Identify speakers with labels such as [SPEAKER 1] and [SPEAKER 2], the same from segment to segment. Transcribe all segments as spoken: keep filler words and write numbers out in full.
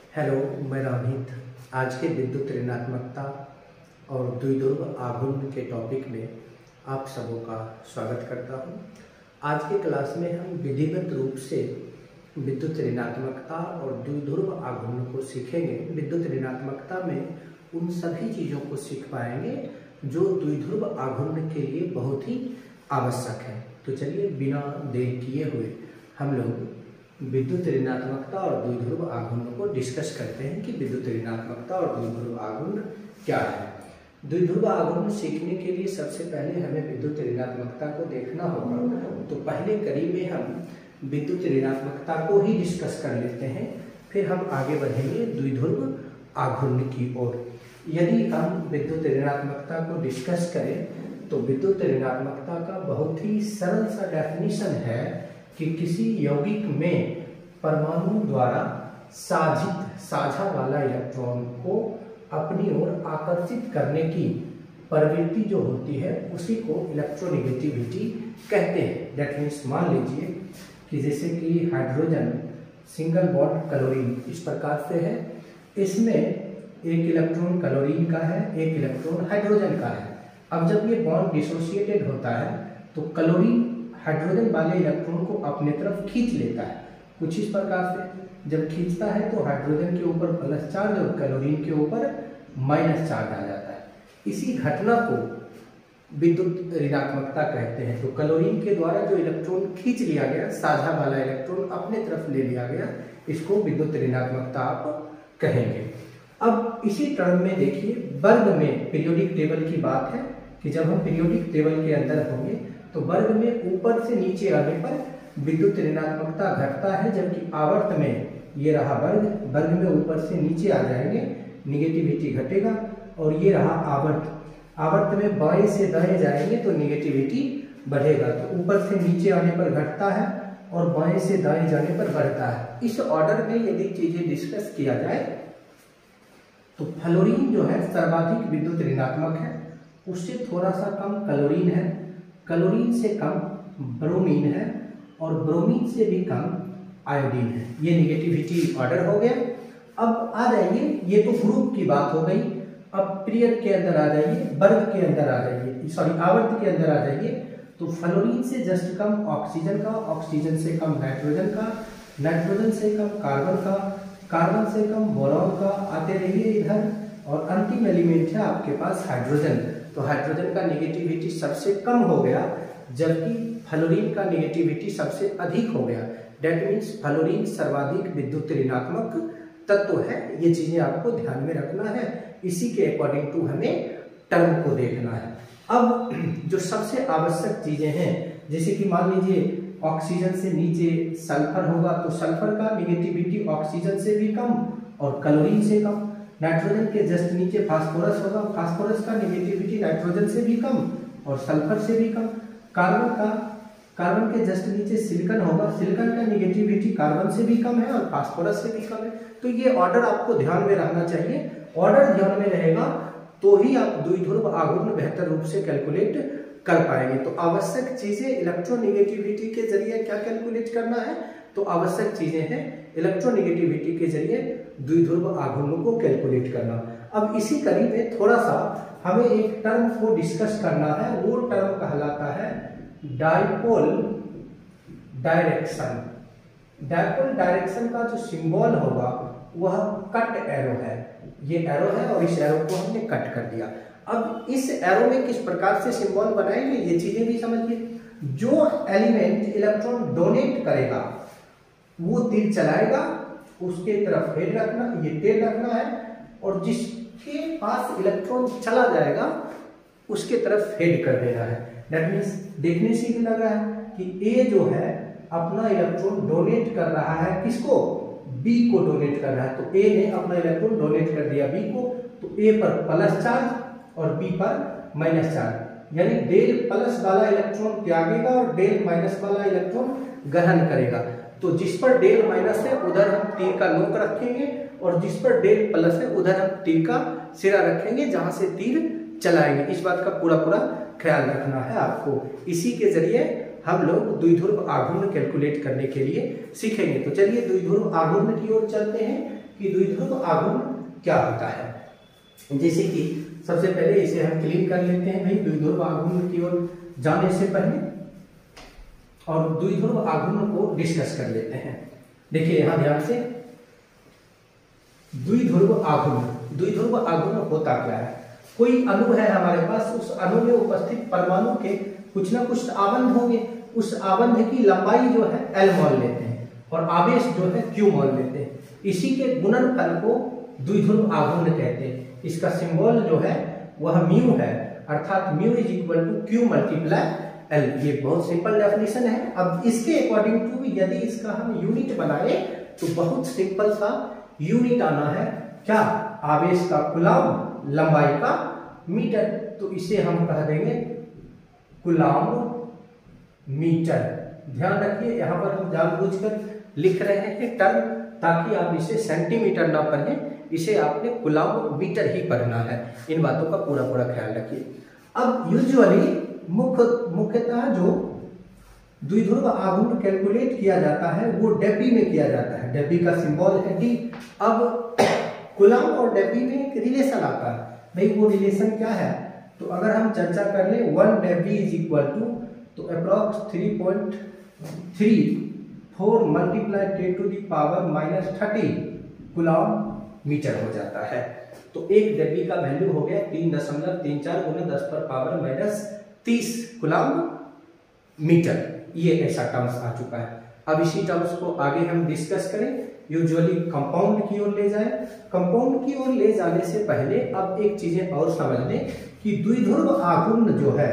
[SPEAKER 1] Hello, मैं रामहित। आज के विद्युत ऋणात्मकता और द्विध्रुव आघूर्ण के टॉपिक में आप सबों का स्वागत करता हूं। आज के क्लास में हम विधिवत रूप से विद्युत ऋणात्मकता और द्विध्रुव आघूर्ण को सीखेंगे। विद्युत ऋणात्मकता में उन सभी चीज़ों को सीख पाएंगे जो द्विध्रुव आघूर्ण के लिए बहुत ही आवश्यक है। तो चलिए बिना देर किए हुए हम लोग विद्युत ऋणात्मकता और द्विध्रुव आघूर्ण को डिस्कस करते हैं कि विद्युत ऋणात्मकता और द्विध्रुव आघूर्ण क्या है। द्विध्रुव आघूर्ण सीखने के लिए सबसे पहले हमें विद्युत ऋणात्मकता को देखना होगा। तो पहले कड़ी में हम विद्युत ऋणात्मकता को ही डिस्कस कर लेते हैं, फिर हम आगे बढ़ेंगे द्विध्रुव आघूर्ण की ओर। यदि हम विद्युत ऋणात्मकता को डिस्कस करें तो विद्युत ऋणात्मकता का बहुत ही सरल सा डेफिनेशन है कि किसी यौगिक में परमाणु द्वारा साझित साझा वाला इलेक्ट्रॉन को अपनी ओर आकर्षित करने की प्रवृत्ति जो होती है उसी को इलेक्ट्रोनेगेटिविटी कहते हैं। दैट मीन्स मान लीजिए कि जैसे कि हाइड्रोजन सिंगल बॉन्ड क्लोरीन इस प्रकार से है, इसमें एक इलेक्ट्रॉन क्लोरीन का है, एक इलेक्ट्रॉन हाइड्रोजन का है। अब जब ये बॉन्ड डिसोसिएटेड होता है तो क्लोरीन हाइड्रोजन वाले इलेक्ट्रॉन को अपने तरफ खींच लेता है। कुछ इस प्रकार से जब खींचता है तो हाइड्रोजन के ऊपर प्लस चार्ज और क्लोरीन के ऊपर माइनस चार्ज आ जाता है। इसी घटना को विद्युत ऋणात्मकता कहते हैं। तो क्लोरीन के द्वारा जो इलेक्ट्रॉन खींच लिया गया, साझा वाला इलेक्ट्रॉन अपने तरफ ले लिया गया, इसको विद्युत ऋणात्मकता आप कहेंगे। अब इसी टर्म में देखिए, वर्ग में पीरियोडिक टेबल की बात है कि जब हम पीरियोडिक टेबल के अंदर होंगे तो वर्ग में ऊपर से नीचे आने पर विद्युत ऋणात्मकता घटता है, जबकि आवर्त में ये रहा वर्ग, वर्ग में ऊपर से नीचे आ जाएंगे निगेटिविटी घटेगा। और ये रहा आवर्त, आवर्त में बाएं से दाएं जाएंगे तो निगेटिविटी बढ़ेगा। तो ऊपर से नीचे आने पर घटता है और बाएं से दाएं जाने पर बढ़ता है। इस ऑर्डर में यदि चीजें डिस्कस किया जाए तो फ्लोरीन जो है सर्वाधिक विद्युत ऋणात्मक है, उससे थोड़ा सा कम क्लोरीन है, क्लोरीन से कम ब्रोमीन है और ब्रोमीन से भी कम आयोडीन है। ये निगेटिविटी ऑर्डर हो गया। अब आ जाइए, ये तो ग्रुप की बात हो गई। अब पीरियड के अंदर आ जाइए, वर्ग के अंदर आ जाइए, सॉरी आवर्त के अंदर आ जाइए। तो फ्लोरीन से जस्ट कम ऑक्सीजन का, ऑक्सीजन से कम नाइट्रोजन का, नाइट्रोजन से कम कार्बन का, कार्बन से कम बोरॉन का। आते रहिए इधर, और अंतिम एलिमेंट है आपके पास हाइड्रोजन। तो हाइड्रोजन का निगेटिविटी सबसे कम हो गया, जबकि फ्लोरीन का निगेटिविटी सबसे अधिक हो गया। दैट मीन्स फ्लोरीन सर्वाधिक विद्युत ऋणात्मक तत्व है। ये चीजें आपको ध्यान में रखना है, इसी के अकॉर्डिंग टू हमें टर्म को देखना है। अब जो सबसे आवश्यक चीजें हैं, जैसे कि मान लीजिए ऑक्सीजन से नीचे सल्फर होगा तो सल्फर का निगेटिविटी ऑक्सीजन से भी कम और क्लोरीन से कम। नाइट्रोजन के जस्ट नीचे फास्फोरस होगा, फास्फोरस का निगेटिविटी नाइट्रोजन से भी कम और सल्फर से भी कम। कार्बन का कार्बन के जस्ट नीचे सिलिकॉन होगा, सिलिकॉन का निगेटिविटी कार्बन से भी कम है और फास्फोरस से भी कम है। तो ये ऑर्डर आपको ध्यान में रखना चाहिए। ऑर्डर ध्यान में रहेगा तो ही आप द्विध्रुव आघूर्ण बेहतर रूप से कैलकुलेट कर पाएंगे। तो आवश्यक चीजें इलेक्ट्रोनेगेटिविटी के जरिए क्या कैलकुलेट करना है, तो आवश्यक चीजें हैं इलेक्ट्रोनेगेटिविटी के जरिए द्विध्रुव आघूर्ण को कैलकुलेट करना। अब इसी कड़ी में थोड़ा सा हमें एक टर्म को डिस्कस करना है, वो टर्म कहलाता है डाइपोल डायरेक्शन। डाइपोल डायरेक्शन का जो सिंबल होगा वह कट एरो है। ये एरो है और इस एरो को हमने कट कर दिया। अब इस एरो में किस प्रकार से सिंबल बनाएंगे ये चीजें भी समझिए। जो एलिमेंट इलेक्ट्रॉन डोनेट करेगा वो तीर चलाएगा, उसके तरफ हेड रखना, ये टेल रखना है, और जिसके पास इलेक्ट्रॉन चला जाएगा उसके तरफ हेड कर देना है। दैट मीन्स देखने से भी लग रहा है कि ए जो है अपना इलेक्ट्रॉन डोनेट कर रहा है, किसको, बी को डोनेट कर रहा है। तो ए ने अपना इलेक्ट्रॉन डोनेट कर दिया बी को, तो ए पर प्लस चार्ज और बी पर माइनस चार्ज, यानी डेल प्लस वाला इलेक्ट्रॉन त्यागेगा और डेल माइनस वाला इलेक्ट्रॉन ग्रहण करेगा। तो जिस पर डेल माइनस है उधर हम तीर का नोक रखेंगे और जिस पर डेल प्लस है उधर हम तीर का सिरा रखेंगे, जहां से तीर चलाएंगे। इस बात का पूरा पूरा ख्याल रखना है आपको। इसी के जरिए हम लोग द्विध्रुव आघूर्ण कैलकुलेट करने के लिए सीखेंगे। तो चलिए द्विध्रुव आघूर्ण की ओर चलते हैं कि द्विध्रुव आघूर्ण क्या होता है। जैसे कि सबसे पहले इसे हम क्लीन कर लेते हैं भाई द्विध्रुव आघूर्ण की ओर जाने से पहले, और द्विध्रुव आघूर्ण को डिस्कस कर लेते हैं। देखिए यहां ध्यान से, द्विध्रुव आघूर्ण, द्विध्रुव आघूर्ण होता क्या है? कोई अणु है हमारे पास, उस अणु में उपस्थित परमाणु के कुछ ना कुछ आबंध होंगे, उस आबंध की लंबाई जो है एल मान लेते हैं और आवेश जो है क्यू मान लेते हैं। इसी के गुणनफल को द्विध्रुव आघूर्ण कहते हैं। इसका सिंबल जो है वह म्यू है, अर्थात mu is equal to Q multiply L. ये बहुत सिंपल डेफिनेशन है। अब इसके अकॉर्डिंग टू यदि इसका हम यूनिट बनाए तो बहुत सिंपल सा यूनिट आना है, क्या? आवेश का कूलम्ब, लंबाई का मीटर। तो इसे हम कह देंगे कूलम्ब मीटर। ध्यान रखिए यहाँ पर हम जानबूझकर लिख रहे हैं टर्म, ताकि आप इसे सेंटीमीटर ना पढ़ें, इसे आपने कूलम्ब मीटर ही पढ़ना है। इन बातों का पूरा पूरा ख्याल रखिए। अब यूजुअली मुख्य मुख्यतः जो द्विध्रुव आघूर्ण कैलकुलेट किया जाता है वो डेपी में किया जाता है। डेपी का सिंबल है डी। अब कूलम्ब और डेपी में एक रिलेशन आता है भाई, वो रिलेशन क्या है? तो अगर हम चर्चा कर ले, one debye is equal to, तो approx three point three four multiply ten to the power minus thirty coulomb metre हो जाता है। तो एक डेपी का वैल्यू हो गया तीन दशमलव तीन चार गुना दस पर पावर माइनस तीस कूलम्ब मीटर। ये ऐसा टर्म्स आ चुका है। अब इसी टर्म्स को आगे हम डिस्कस करें, यूजुअली कंपाउंड की ओर ले जाए। कंपाउंड की ओर ले जाने से पहले अब एक चीजें और समझ लें कि द्विध्रुव आघूर्ण जो है,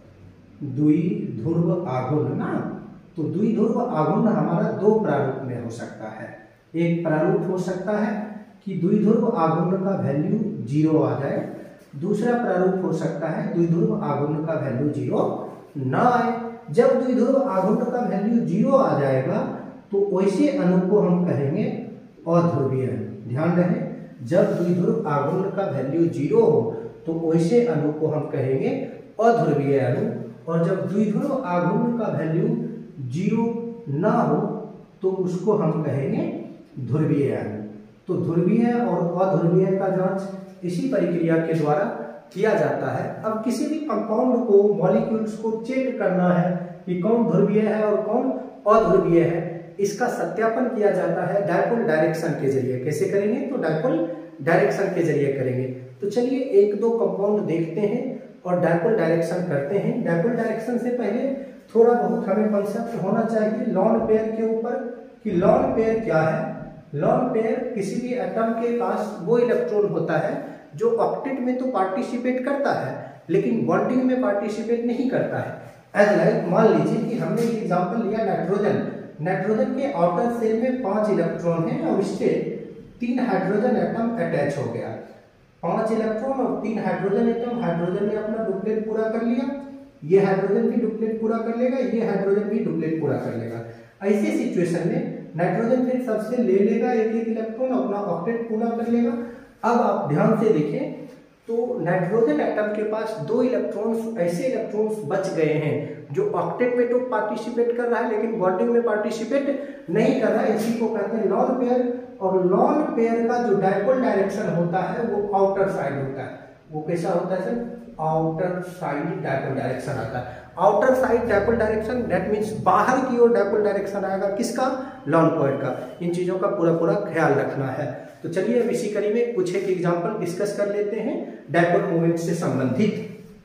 [SPEAKER 1] द्विध्रुव आघूर्ण ना, तो द्विध्रुव आघूर्ण हमारा दो प्रारूप में हो सकता है। एक प्रारूप हो सकता है कि द्विध्रुव आघूर्ण का वैल्यू जीरो आ जाए, दूसरा प्रारूप हो सकता है द्विध्रुव आघूर्ण का वैल्यू जीरो ना आए। जब द्विध्रुव आघूर्ण का वैल्यू जीरो आ जाएगा तो वैसे अणु को हम कहेंगे अध्रुवीय। ध्यान रहे, जब द्विध्रुव आघूर्ण का वैल्यू जीरो हो तो वैसे अणु को हम कहेंगे अध्रुवीय अणु, और जब द्विध्रुव आघूर्ण का वैल्यू जीरो ना हो तो उसको हम कहेंगे ध्रुवीय अणु। तो ध्रुवीय और अध्रुवीय का जांच इसी प्रक्रिया के द्वारा किया जाता है। अब किसी भी कंपाउंड को, मॉलिक्यूल्स को चेक करना है कि कौन ध्रुवीय है और कौन अध्रुवीय है, इसका सत्यापन किया जाता है डायपोल डायरेक्शन के जरिए। कैसे करेंगे? तो डायपोल डायरेक्शन के जरिए करेंगे। तो चलिए एक दो कंपाउंड देखते हैं और डायपोल डायरेक्शन करते हैं। डायपोल डायरेक्शन से पहले थोड़ा बहुत हमें कंसेप्ट होना चाहिए लॉन पेयर के ऊपर, कि लॉन पेयर क्या है। लॉन पेयर किसी भी एटम के पास वो इलेक्ट्रॉन होता है जो ऑक्टेट में तो पार्टिसिपेट करता है लेकिन बॉन्डिंग में पार्टिसिपेट नहीं करता है। एज लाइक मान लीजिए कि हमने एक एग्जांपल लिया नाइट्रोजन। नाइट्रोजन के आउटर सेल में पांच इलेक्ट्रॉन हैं और इससे तीन हाइड्रोजन एटम अटैच हो गया। पांच इलेक्ट्रॉन और तीन हाइड्रोजन एटम, हाइड्रोजन ने अपना डुप्लेट पूरा कर लिया, ये हाइड्रोजन भी डुप्लेट पूरा कर लेगा, ये हाइड्रोजन भी डुप्लेट पूरा कर लेगा। ऐसे सिचुएशन में नाइट्रोजन फिर सबसे ले लेगा एक एक इलेक्ट्रॉन, अपना ऑक्टेट पूरा कर लेगा। अब आप ध्यान से देखें तो नाइट्रोजन एटम के पास दो इलेक्ट्रॉन्स, ऐसे इलेक्ट्रॉन्स बच गए हैं जो ऑक्टेट में तो पार्टिसिपेट कर रहा है लेकिन बॉन्डिंग में पार्टिसिपेट नहीं कर रहा है। इसी को कहते हैं लॉन पेयर। और लॉन पेयर का जो डायपोल डायरेक्शन होता है वो आउटर साइड होता है। वो कैसा होता है sir? Outer side dipole direction आता है। Outer side dipole direction, that means बाहर की ओर डायपोल डायरेक्शन आएगा। किसका? लॉन पेयर का। इन चीजों का पूरा पूरा ख्याल रखना है। तो चलिए अब इसी कड़ी में कुछ एक एग्जांपल डिस्कस कर लेते हैं डायपोल मोमेंट से संबंधित।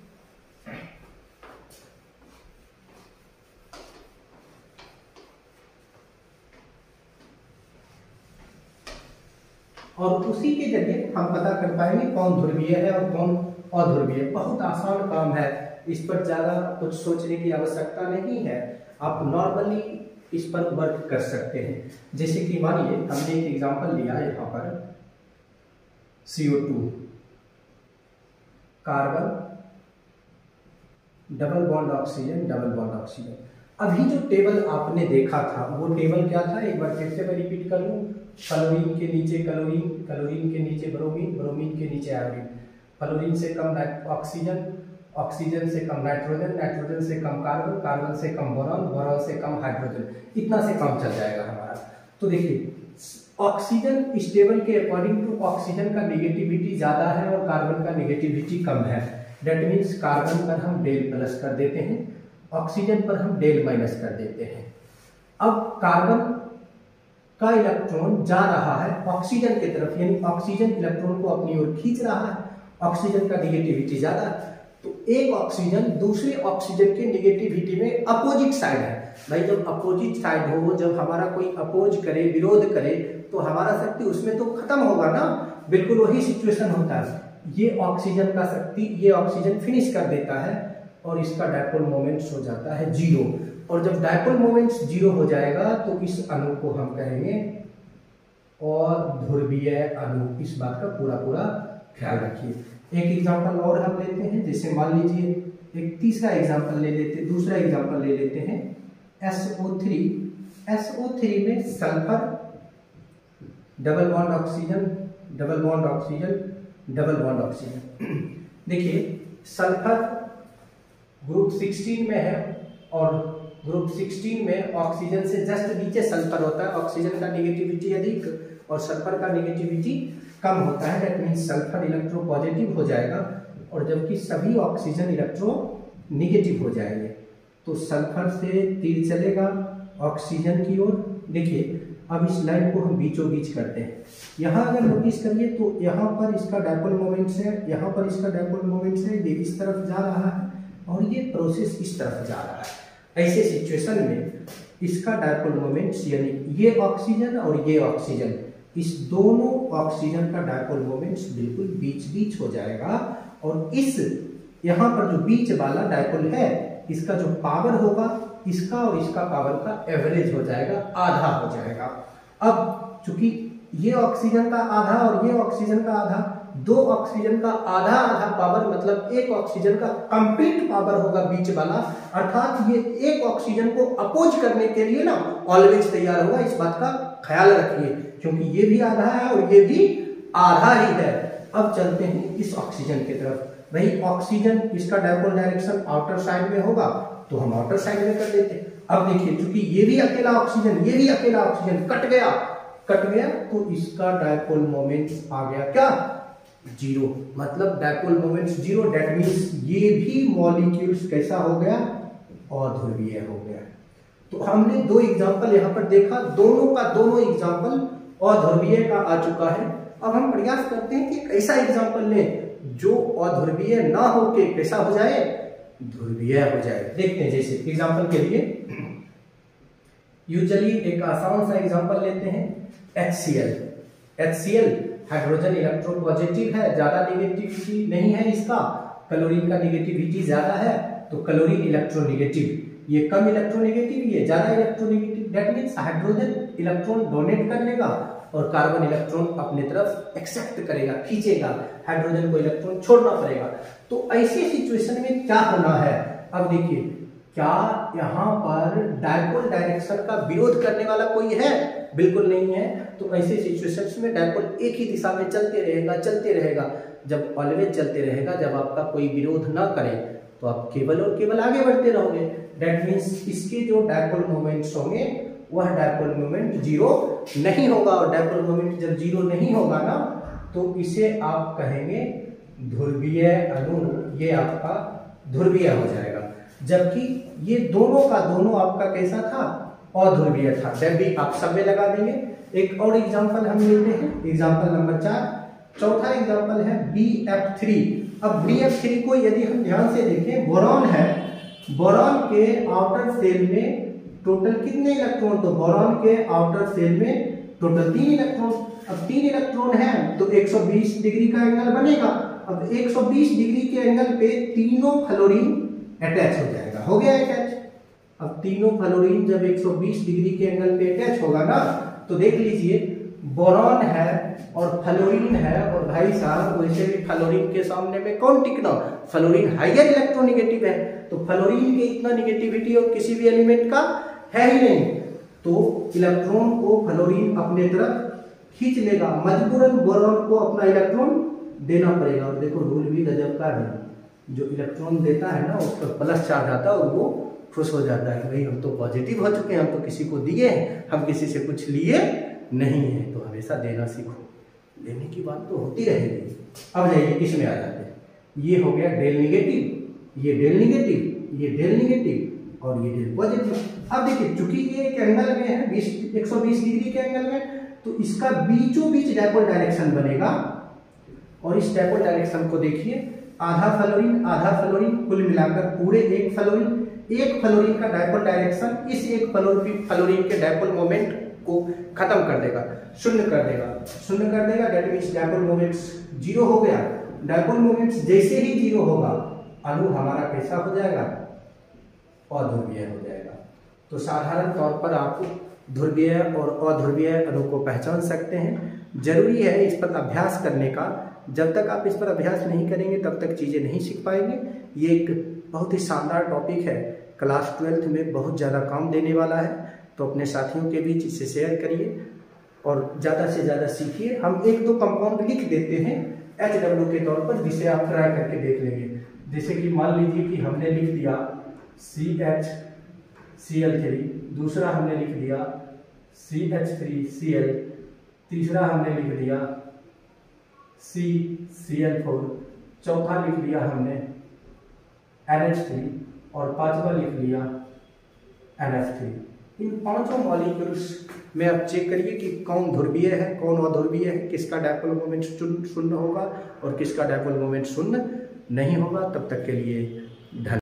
[SPEAKER 1] और उसी के जरिए हम पता कर पाएंगे कौन ध्रुवीय है और कौन अध्रुवीय। बहुत आसान काम है, इस पर ज्यादा कुछ सोचने की आवश्यकता नहीं है। आप नॉर्मली इस पर वर्क कर सकते हैं। जैसे कि मानिए हमने एक एग्जांपल लिया यहाँ पर C O two, carbon, double bond oxygen, double bond oxygen. अभी जो टेबल आपने देखा था वो टेबल क्या था? एक बार फिर से मैं रिपीट कर लूँ। क्लोरीन के नीचे क्लोरीन, क्लोरीन के नीचे ब्रोमीन, ब्रोमीन के नीचे आयोडीन, क्लोरीन से कम ऑक्सीजन, ऑक्सीजन से कम नाइट्रोजन, नाइट्रोजन से कम कार्बन, कार्बन से कम बोरॉन, बोरॉन से कम हाइड्रोजन, इतना से कम चल जाएगा हमारा। तो देखिए ऑक्सीजन इस टेबल के अकॉर्डिंग टू ऑक्सीजन का नेगेटिविटी ज्यादा है और कार्बन का नेगेटिविटी कम है। दैट मीन्स कार्बन पर हम डेल प्लस कर देते हैं, ऑक्सीजन पर हम डेल माइनस कर देते हैं। अब कार्बन का इलेक्ट्रॉन जा रहा है ऑक्सीजन की तरफ, यानी ऑक्सीजन इलेक्ट्रॉन को अपनी ओर खींच रहा है, ऑक्सीजन का नेगेटिविटी ज्यादा है। तो एक ऑक्सीजन दूसरे ऑक्सीजन के नेगेटिविटी में अपोजिट साइड है। भाई जब अपोजिट साइड हो, जब हमारा कोई अपोज करे, विरोध करे, तो हमारा शक्ति उसमें तो खत्म होगा ना। बिल्कुल वही सिचुएशन होता है। ये ऑक्सीजन का शक्ति ये ऑक्सीजन फिनिश कर देता है और इसका डायपोल मोमेंट्स हो जाता है जीरो। और जब डायपोल मोमेंट्स जीरो हो जाएगा तो इस अणु को हम कहेंगे अध्रुवीय अणु। इस बात का पूरा पूरा ख्याल रखिए। एक एग्जांपल और हम लेते हैं, जैसे मान लीजिए एक तीसरा एग्जांपल ले लेते दूसरा एग्जांपल ले लेते हैं S O three. S O three में sulphur, double bond oxygen, double bond oxygen, double bond oxygen. देखिए सल्फर ग्रुप सिक्सटीन में है और ग्रुप सिक्सटीन में ऑक्सीजन से जस्ट नीचे सल्फर होता है। ऑक्सीजन का नेगेटिविटी अधिक और सल्फर का नेगेटिविटी कम होता है। That means sulphur electro positive हो जाएगा और जबकि सभी ऑक्सीजन इलेक्ट्रो निगेटिव हो जाएंगे। तो सल्फर से तीर चलेगा ऑक्सीजन की ओर। देखिए अब इस लाइन को हम बीचों बीच करते हैं। यहाँ अगर नोटिस करिए तो यहाँ पर इसका डायपोल मोमेंट्स है, यहाँ पर इसका डायपोल मोमेंट्स है, ये इस तरफ जा रहा है और ये प्रोसेस इस तरफ जा रहा है। ऐसे सिचुएशन में इसका डायपोल मोमेंट्स यानी ये ऑक्सीजन और ये ऑक्सीजन, इस दोनों ऑक्सीजन का डायपोल मोमेंट्स बिल्कुल बीच बीच हो जाएगा और इस यहाँ पर जो बीच वाला डायपोल है इसका जो पावर होगा इसका और इसका पावर का एवरेज हो जाएगा, आधा हो जाएगा। अब चूंकि ये ऑक्सीजन का आधा और ये ऑक्सीजन का आधा, दो ऑक्सीजन का आधा आधा पावर मतलब एक ऑक्सीजन का कंप्लीट पावर होगा बीच वाला। अर्थात ये एक ऑक्सीजन को अपोज करने के लिए ना ऑलवेज तैयार होगा। इस बात का ख्याल रखिए क्योंकि ये भी आधा है और ये भी आधा ही है। अब चलते हैं इस ऑक्सीजन की तरफ। भाई ऑक्सीजन इसका डायपोल डायरेक्शन आउटर साइड में होगा तो हम आउटर साइड में कर देते। अब देखिए क्योंकि ये भी अकेला ऑक्सीजन ये भी अकेला ऑक्सीजन कट गया कट गया तो इसका डायपोल मोमेंट्स आ गया क्या, जीरो। मतलब dipole moments zero. That means ये भी मॉलिक्यूल्स कैसा हो गया, अध्रुवीय हो गया। तो हमने दो एग्जांपल यहाँ पर देखा, दोनों का दोनों एग्जांपल अध्रुवीय का आ चुका है। अब हम प्रयास करते हैं कि एक ऐसा एग्जांपल लें जो अध्रुवीय ना होके कैसा हो जाए, ध्रुवीय हो जाए। देखते हैं जैसे एग्जांपल के लिए यूजुअली एक आसान सा एग्जांपल लेते हैं H C L. H C L hydrogen electro positive है, ज्यादा नेगेटिविटी नहीं है इसका, क्लोरीन का नेगेटिविटी ज्यादा है तो क्लोरीन इलेक्ट्रोनेगेटिव। ये कम इलेक्ट्रोनेगेटिव, ये ज्यादा electronegative. That means hydrogen electron donate कर लेगा और कार्बन इलेक्ट्रॉन अपने तरफ एक्सेप्ट करेगा, खींचेगा, हाइड्रोजन को इलेक्ट्रॉन छोड़ना पड़ेगा। तो ऐसी सिचुएशन में क्या होना है, अब देखिए क्या यहाँ पर डायपोल डायरेक्शन का विरोध करने वाला कोई है, बिल्कुल नहीं है। तो ऐसे सिचुएशंस में डायपोल एक ही दिशा में चलते रहेगा चलते रहेगा। जब ऑलवेज चलते रहेगा, जब आपका कोई विरोध ना करे तो आप केवल और केवल आगे बढ़ते रहोगे। दैट मीन्स इसके जो डायपोल मोमेंट्स होंगे वह डायपोल मोमेंट जीरो नहीं होगा और डायपोल मोमेंट जब जीरो नहीं होगा ना तो इसे आप कहेंगे ध्रुवीय अणु। ये आपका ध्रुवीय हो जाएगा। जबकि ये दोनों का दोनों आपका कैसा था, अध्रुवीय था। जब भी आप सब में लगा देंगे। एक और एग्जांपल हम लेते हैं, एग्जांपल नंबर चार। चौथा एग्जांपल है बी एफ थ्री। अब बी एफ थ्री को यदि हम ध्यान से देखें, बोरॉन है, बोरॉन के आउटर सेल में टोटल कितने इलेक्ट्रॉन, तो बोरॉन के आउटर सेल में टोटल तीन इलेक्ट्रॉन। अब तीन इलेक्ट्रॉन है तो एक सौ बीस डिग्री का एंगल बनेगा। अब एक सौ बीस डिग्री के एंगल पे तीनों फ्लोरीन अटैच हो जाएगा, हो गया अटैच। अब तीनों फ्लोरीन जब एक सौ बीस डिग्री के एंगल पे अटैच होगा ना तो देख लीजिए बोरॉन है और फ्लोरीन है और भाई साहब वैसे भी फ्लोरीन के सामने में कौन टिकना, फ्लोरीन हाइयर इलेक्ट्रोनेगेटिव है तो फ्लोरीन के इतना नेगेटिविटी और किसी भी एलिमेंट का है ही नहीं। तो इलेक्ट्रॉन को फ्लोरीन अपने तरफ खींच लेगा, मजबूरन बोरॉन को अपना इलेक्ट्रॉन देना पड़ेगा। और देखो रूल भी गजब का है, जो इलेक्ट्रॉन देता है ना उस पर प्लस चार्ज आता है और वो खुश हो जाता है, भाई हम तो पॉजिटिव हो चुके हैं, हम तो किसी को दिए हैं, हम किसी से कुछ लिए नहीं है। तो हमेशा देना सीखो, लेने की बात तो होती रहेगी। अब जाइए इसमें आ जाते हैं। ये हो गया डेल निगेटिव, ये डेल निगेटिव, ये डेल निगेटिव और ये डेल पॉजिटिव। अब देखिए चूंकि ये एक एंगल में है बीस एक सौ बीस डिग्री के एंगल में, तो इसका बीचों बीच डायपोल डायरेक्शन बनेगा। और इस डायपोल डायरेक्शन को देखिए, आधा फ्लोरीन आधा फ्लोरीन कुल मिलाकर पूरे एक फ्लोरीन, एक फ्लोरीन का डायपोल डायरेक्शन इस एक फ्लोरीन फ्लोरीन के डायपोल मोमेंट को खत्म कर देगा, शून्य कर देगा, शून्य कर देगा। That means dipole moments zero हो गया। डायपोल मोमेंट्स जैसे ही जीरो होगा, अणु हमारा कैसा हो जाएगा, अध्रुवीय हो जाएगा। तो साधारण तौर पर आप ध्रुवीय और अध्रुवीय अणु को पहचान सकते हैं। जरूरी है इस पर अभ्यास करने का, जब तक आप इस पर अभ्यास नहीं करेंगे तब तक चीजें नहीं सीख पाएंगे। ये एक बहुत ही शानदार टॉपिक है, क्लास ट्वेल्थ में बहुत ज़्यादा काम देने वाला है। तो अपने साथियों के बीच इसे शेयर करिए और ज़्यादा से ज़्यादा सीखिए। हम एक दो कंपाउंड लिख देते हैं एच डब्ल्यू के तौर पर, जिसे आप ट्राई करके देख लेंगे। जैसे कि मान लीजिए कि हमने लिख दिया C H C L three, दूसरा हमने लिख दिया C H three C L, तीसरा हमने लिख दिया सी सी एल फोर, चौथा लिख लिया हमने एन एच थ्री और पांचवा लिख लिया एन एफ थ्री। इन पांचों मॉलिक्यूल्स में आप चेक करिए कि कौन ध्रुवीय है, कौन अध्रुवीय है, किसका डायपोल मोमेंट शून्य होगा और किसका डायपोल मोमेंट शून्य नहीं होगा। तब तक के लिए धन्यवाद।